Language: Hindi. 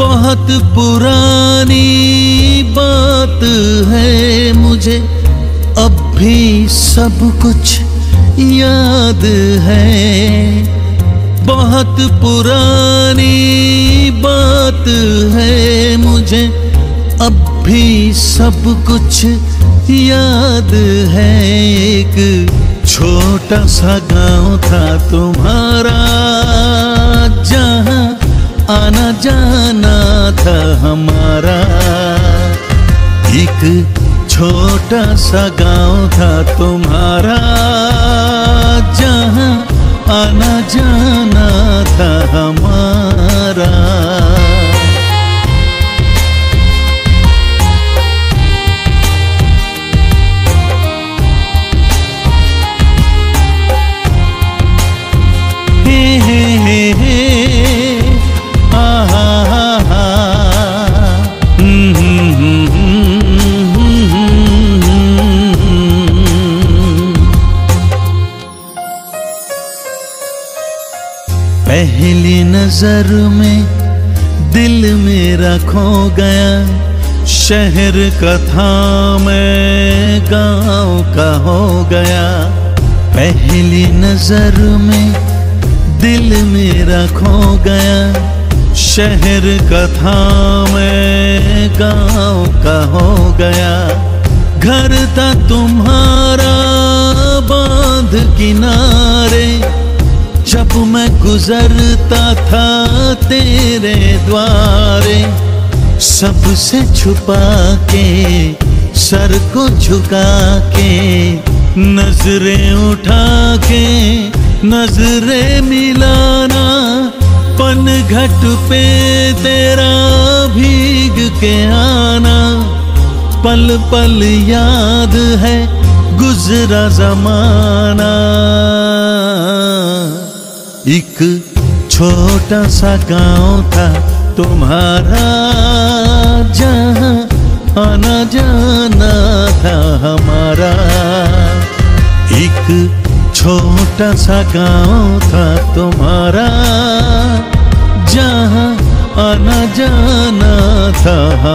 बहुत पुरानी बात है, मुझे अब भी सब कुछ याद है। बहुत पुरानी बात है, मुझे अब भी सब कुछ याद है। एक छोटा सा गांव था तुम्हारा, जहां आना जाना था हमारा। एक छोटा सा गांव था तुम्हारा, जहां आना जाना था हमारा। पहली नजर में दिल मेरा खो गया, शहर का था मैं गांव का हो गया। पहली नजर में दिल मेरा खो गया, शहर का था मैं गांव का हो गया। घर था तुम्हारा बांध किनारे, जब मैं गुजरता था तेरे द्वारे। सबसे छुपा के सर को झुका के, नजरें उठा के नजरें मिलाना। पनघट पे तेरा भीग के आना, पल पल याद है गुजरा जमाना। एक छोटा सा गांव था तुम्हारा, जहां आना जाना था हमारा। एक छोटा सा गांव था तुम्हारा, जहां आना जाना था